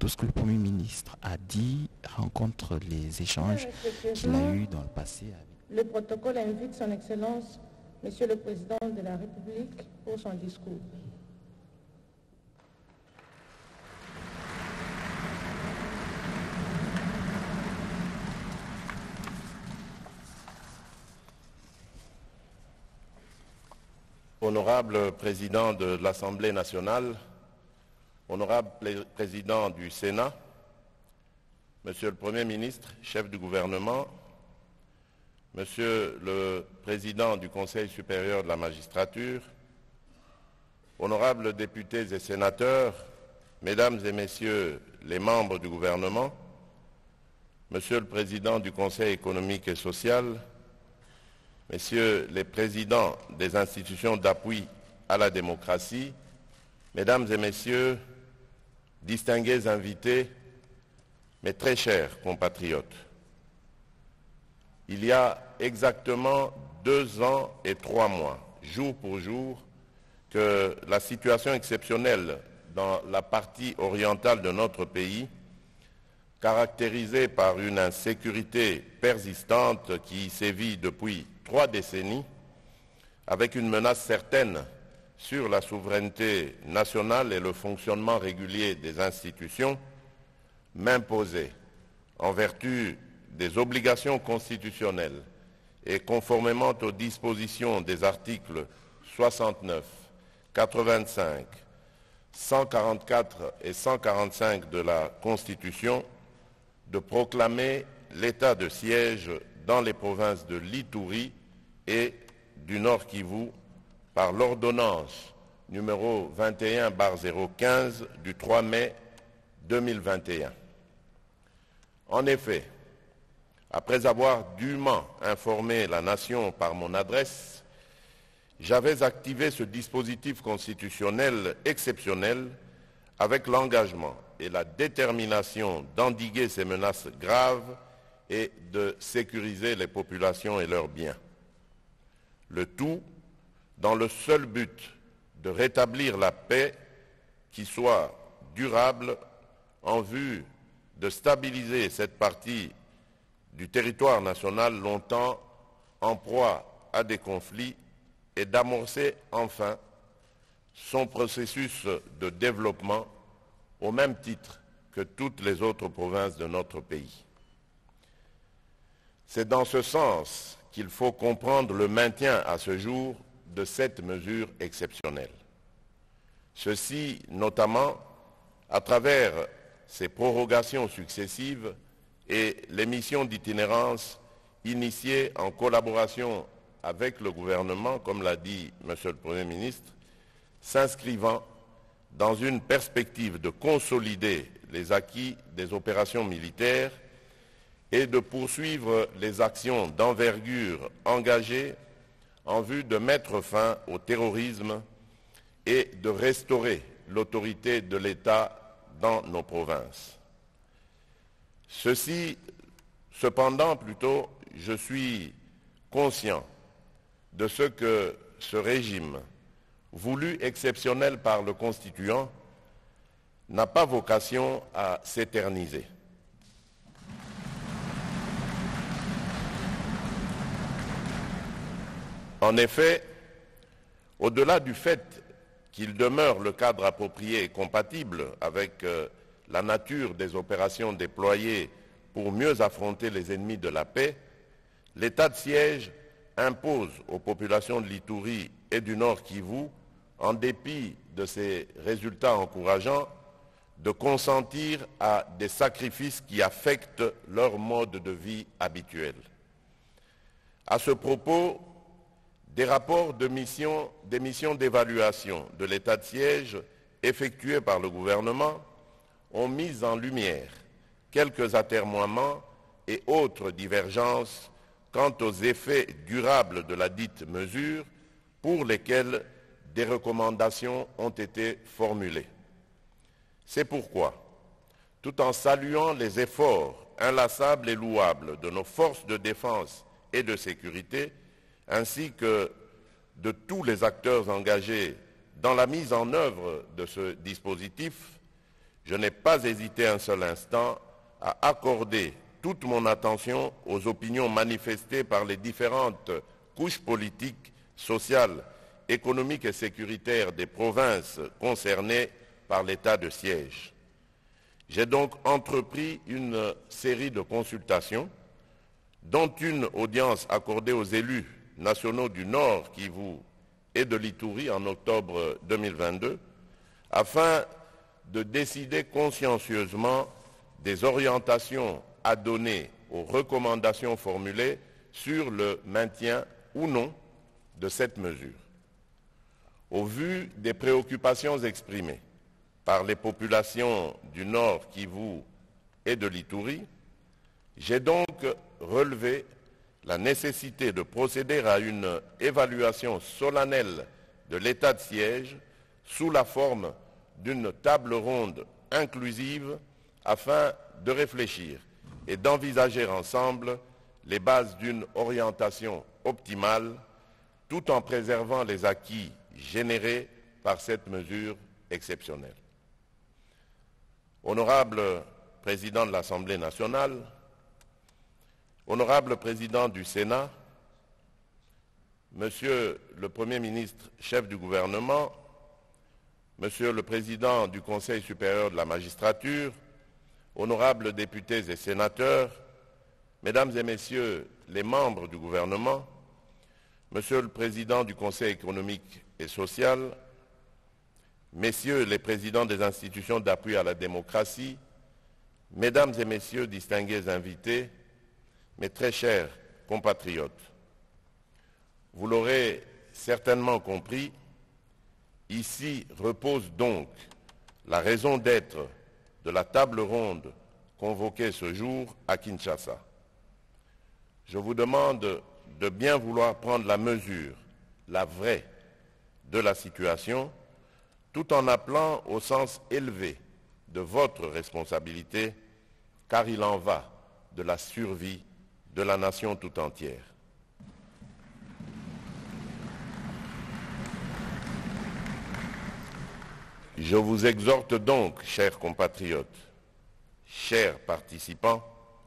tout ce que le Premier ministre a dit rencontre les échanges qu'il a eus dans le passé avec... Le protocole invite son Excellence, Monsieur le Président de la République, pour son discours. Honorable Président de l'Assemblée nationale, Honorable Président du Sénat, Monsieur le Premier ministre, chef du gouvernement, Monsieur le Président du Conseil supérieur de la magistrature, honorables députés et sénateurs, Mesdames et Messieurs les membres du gouvernement, Monsieur le Président du Conseil économique et social, Messieurs les présidents des institutions d'appui à la démocratie, Mesdames et Messieurs, distingués invités, mes très chers compatriotes, il y a exactement 2 ans et 3 mois, jour pour jour, que la situation exceptionnelle dans la partie orientale de notre pays, caractérisée par une insécurité persistante qui sévit depuis 3 décennies, avec une menace certaine sur la souveraineté nationale et le fonctionnement régulier des institutions, m'imposait, en vertu des obligations constitutionnelles et conformément aux dispositions des articles 69, 85, 144 et 145 de la Constitution, de proclamer l'état de siège dans les provinces de l'Ituri et du Nord Kivu par l'ordonnance numéro 21/015 du 3 mai 2021. En effet, après avoir dûment informé la nation par mon adresse, j'avais activé ce dispositif constitutionnel exceptionnel avec l'engagement et la détermination d'endiguer ces menaces graves et de sécuriser les populations et leurs biens. Le tout dans le seul but de rétablir la paix qui soit durable en vue de stabiliser cette partie du territoire national longtemps en proie à des conflits et d'amorcer enfin son processus de développement au même titre que toutes les autres provinces de notre pays. C'est dans ce sens qu'il faut comprendre le maintien à ce jour de cette mesure exceptionnelle. Ceci notamment à travers ces prorogations successives et les missions d'itinérance initiées en collaboration avec le gouvernement, comme l'a dit Monsieur le Premier ministre, s'inscrivant dans une perspective de consolider les acquis des opérations militaires et de poursuivre les actions d'envergure engagées en vue de mettre fin au terrorisme et de restaurer l'autorité de l'État dans nos provinces. Cependant, je suis conscient de ce que ce régime, voulu exceptionnel par le Constituant, n'a pas vocation à s'éterniser. En effet, au-delà du fait qu'il demeure le cadre approprié et compatible avec la nature des opérations déployées pour mieux affronter les ennemis de la paix, l'état de siège impose aux populations de l'Ituri et du Nord Kivu, en dépit de ces résultats encourageants, de consentir à des sacrifices qui affectent leur mode de vie habituel. À ce propos, des rapports des missions d'évaluation de l'état de siège effectués par le gouvernement ont mis en lumière quelques atermoiements et autres divergences quant aux effets durables de la dite mesure pour lesquels des recommandations ont été formulées. C'est pourquoi, tout en saluant les efforts inlassables et louables de nos forces de défense et de sécurité, ainsi que de tous les acteurs engagés dans la mise en œuvre de ce dispositif, je n'ai pas hésité un seul instant à accorder toute mon attention aux opinions manifestées par les différentes couches politiques, sociales, économiques et sécuritaires des provinces concernées par l'état de siège. J'ai donc entrepris une série de consultations, dont une audience accordée aux élus nationaux du Nord Kivu et de l'Ituri en octobre 2022, afin de décider consciencieusement des orientations à donner aux recommandations formulées sur le maintien ou non de cette mesure. Au vu des préoccupations exprimées par les populations du Nord Kivu et de l'Ituri, j'ai donc relevé la nécessité de procéder à une évaluation solennelle de l'état de siège sous la forme d'une table ronde inclusive afin de réfléchir et d'envisager ensemble les bases d'une orientation optimale tout en préservant les acquis générés par cette mesure exceptionnelle. Honorable Président de l'Assemblée nationale, Honorable Président du Sénat, Monsieur le Premier ministre, chef du gouvernement, Monsieur le Président du Conseil supérieur de la magistrature, honorables députés et sénateurs, Mesdames et Messieurs les membres du gouvernement, Monsieur le Président du Conseil économique et social, Messieurs les présidents des institutions d'appui à la démocratie, Mesdames et Messieurs distingués invités, mes très chers compatriotes, vous l'aurez certainement compris, ici repose donc la raison d'être de la table ronde convoquée ce jour à Kinshasa. Je vous demande de bien vouloir prendre la mesure, la vraie, de la situation, tout en appelant au sens élevé de votre responsabilité, car il en va de la survie de la nation tout entière. Je vous exhorte donc, chers compatriotes, chers participants,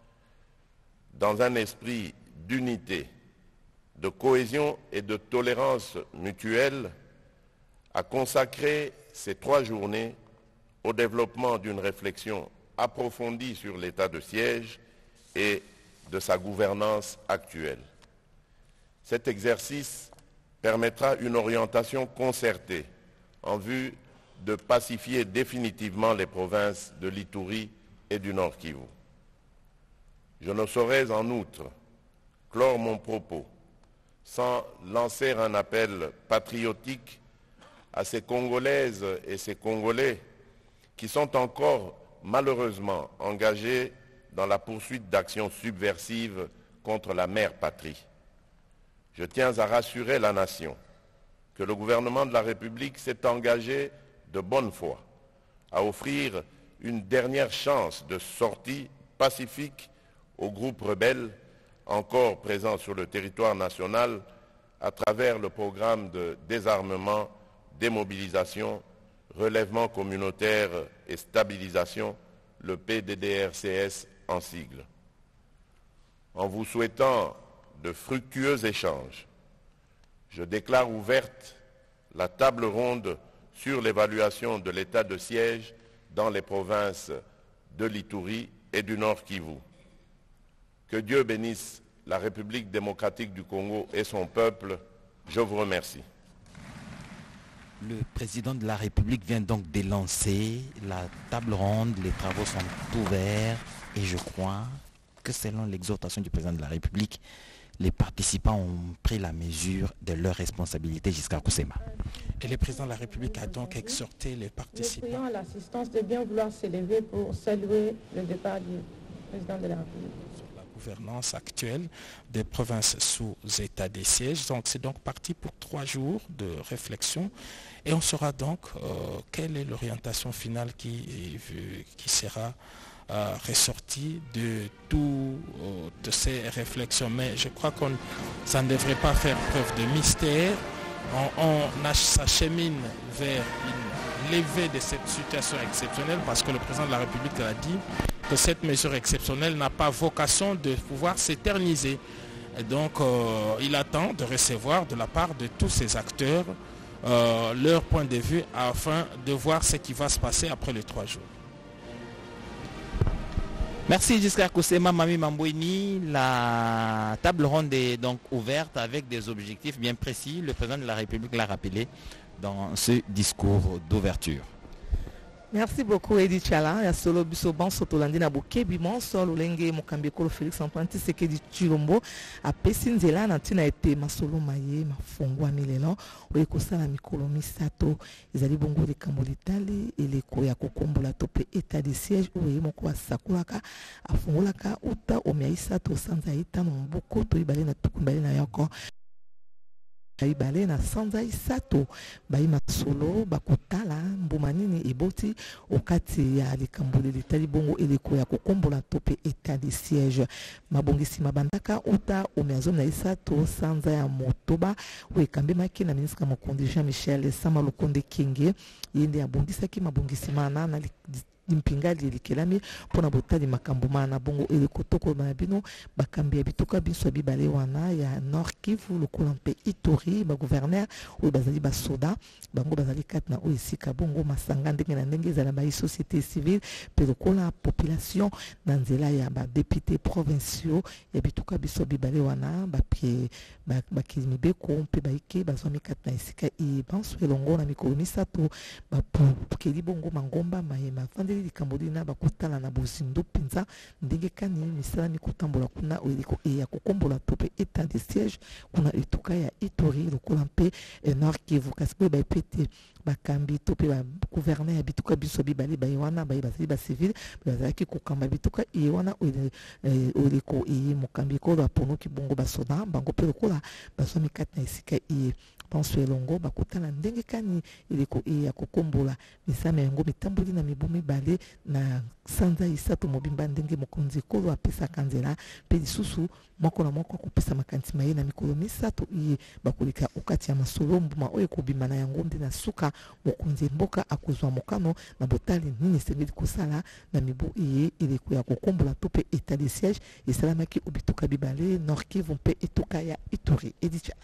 dans un esprit d'unité, de cohésion et de tolérance mutuelle, à consacrer ces 3 journées au développement d'une réflexion approfondie sur l'état de siège et de sa gouvernance actuelle. Cet exercice permettra une orientation concertée en vue de pacifier définitivement les provinces de l'Ituri et du Nord Kivu. Je ne saurais en outre clore mon propos sans lancer un appel patriotique à ces Congolaises et ces Congolais qui sont encore malheureusement engagés dans la poursuite d'actions subversives contre la mère patrie. Je tiens à rassurer la nation que le gouvernement de la République s'est engagé de bonne foi à offrir une dernière chance de sortie pacifique aux groupes rebelles encore présents sur le territoire national à travers le programme de désarmement, démobilisation, relèvement communautaire et stabilisation, le PDDRCS en sigle. En vous souhaitant de fructueux échanges, je déclare ouverte la table ronde sur l'évaluation de l'état de siège dans les provinces de l'Ituri et du Nord Kivu. Que Dieu bénisse la République démocratique du Congo et son peuple. Je vous remercie. Le président de la République vient donc d'élancer la table ronde, les travaux sont ouverts et je crois que selon l'exhortation du président de la République, les participants ont pris la mesure de leurs responsabilités jusqu'à Kusema. Et le président de la République a donc exhorté les participants. Nous prions à l'assistance de bien vouloir s'élever pour saluer le départ du président de la République. Sur la gouvernance actuelle des provinces sous état de siège. Donc c'est donc parti pour 3 jours de réflexion et on saura donc quelle est l'orientation finale qui sera ressorti de de ces réflexions. Mais je crois que ça ne devrait pas faire preuve de mystère. On s'achemine vers une levée de cette situation exceptionnelle, parce que le président de la République a dit que cette mesure exceptionnelle n'a pas vocation de pouvoir s'éterniser. Et donc, il attend de recevoir de la part de tous ces acteurs leur point de vue afin de voir ce qui va se passer après les 3 jours. Merci Giscard Koussema, Mami Mambouini. La table ronde est donc ouverte avec des objectifs bien précis. Le président de la République l'a rappelé dans ce discours d'ouverture. Merci beaucoup Edi Tchala. Ya solo biso ban sotolandi na bokebi monso lolenge mokambi kolo Félix Antoine Tshisekedi Tshilombo apesi nzela na ntina ete masolo maye mafongwa milelo oyo kosala mikolo misato ezali bongo likambo litali eleko ya kokombola to pe état de siège oyo moko asakolaka afungolaka uta omia isato sanza itano mbuko to ibale na tukumbale na yoko Baibale na sanza isato baima solo bakotala mbuma nini eboti okati ya likambo litali bongo eleko ya kokombola tope état de siège mabongisi mabandaka uta omiazo na isato sanza ya motoba wekambemaki na ministre mokonzi Jean-Michel Sama Lukonde Kinge yende abondisaki mabongisi mana na mpingali likelami pona botali makambo mana bongo eleko toko na bino bakambi ya bituka biso bibale wana ya Nord Kivu lokola mpe Ituri ba gouverneur oyo bazali ba soda bango bazali kat na oisika bongo masanga ndenge na ndenge ezala ba société civile pe lokola population na nzela ya ba député provinciaux ya bituka biso bibale wana ba pie ba kimibeko mpe ba ike bazwami kat na esika i banso elongo na mikolo misato ba keli bongo mangomba mayema fande likambo dina bakotala na bozindo penza ndenge kani misala mikotambola kuna oyeliko ya kokombola tope état de siège kuna etuka ya Ituri lokola mpe Nord Kivu kasi pe baepete bakambi tope ba gouverneur ya bituka biso bibale bayewana bazali ba civil bazalaki kokamba bituka yewana oyeliko mokambi kolo aponoki bongo basoda bango mpe lokola bazwami kati na esika iye panso elongo bakotala ndenge kani eleko ya kokombola misala yango mitamboli na mibu mibale na sanza isato mobimba ndenge mokonzi kolo apesaka nzela mpe lisusu moko na moko akopesa makanisi maye na mikolo misato iye bakoleka okati ya masolo mbuma oyo ekobima na yango nde na suka mokonzi mboka akozwa mokano na botali nini esengeli kosala na mibu iye eleko ya kokombola to mpe état de siège esalamaki obituka bibale Nord Kivu mpe etuka ya Ituri. Edichala.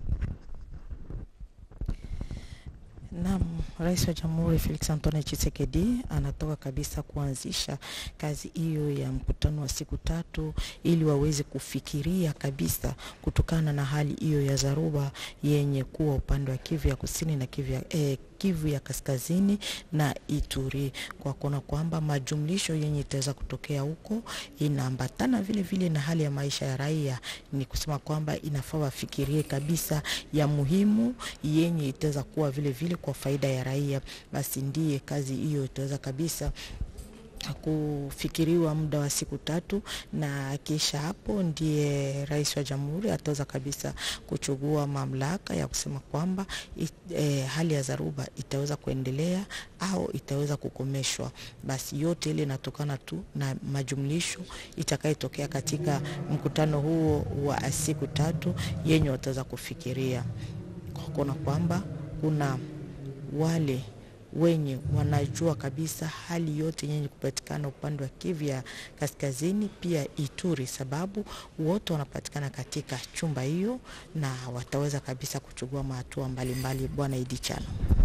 Naam, Rais wa Jamhuri Felix Antoine Tshisekedi anatoka kabisa kuanzisha kazi hiyo ya mkutano wa siku 3 ili waweze kufikiria kabisa kutokana na hali hiyo ya dharuba yenye kuwa upande wa Kivu ya Kusini na Kivu ya Kaskazini na Ituri, kwa kuona kwamba majumlisho yenye itaweza kutokea huko inaambatana vile vile na hali ya maisha ya raia. Ni kusema kwamba inafaa wafikirie kabisa ya muhimu yenye itaweza kuwa vile vile kwa faida ya raia. Basi ndiye kazi hiyo itaweza kabisa kufikiriwa muda wa siku 3, na kisha hapo ndiye Rais wa Jamhuri ataweza kabisa kuchukua mamlaka ya kusema kwamba hali ya dharuba itaweza kuendelea au itaweza kukomeshwa. Basi yote ile inatokana tu na majumlisho itakayotokea katika mkutano huo wa siku 3 yenye wataweza kufikiria, kwa kuona kwamba kuna wale wenye wanajua kabisa hali yote yenye kupatikana upande wa Kivu ya Kaskazini pia Ituri, sababu wote wanapatikana katika chumba hiyo na wataweza kabisa kuchukua hatua mbalimbali. Bwana Idichala.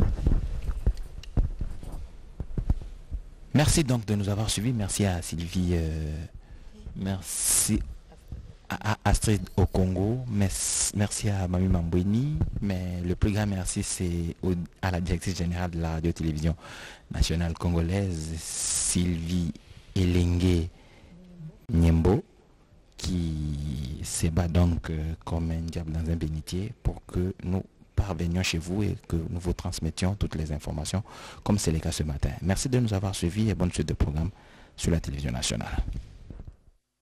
Merci donc de nous avoir suivis. Merci à Sylvie, merci à Astrid au Congo, merci à Mami Mambouini, mais le plus grand merci c'est à la directrice générale de la radio-télévision nationale congolaise, Sylvie Elengue Nyembo, qui se bat donc comme un diable dans un bénitier pour que nous parvenions chez vous et que nous vous transmettions toutes les informations comme c'est le cas ce matin. Merci de nous avoir suivis et bonne suite de programme sur la télévision nationale.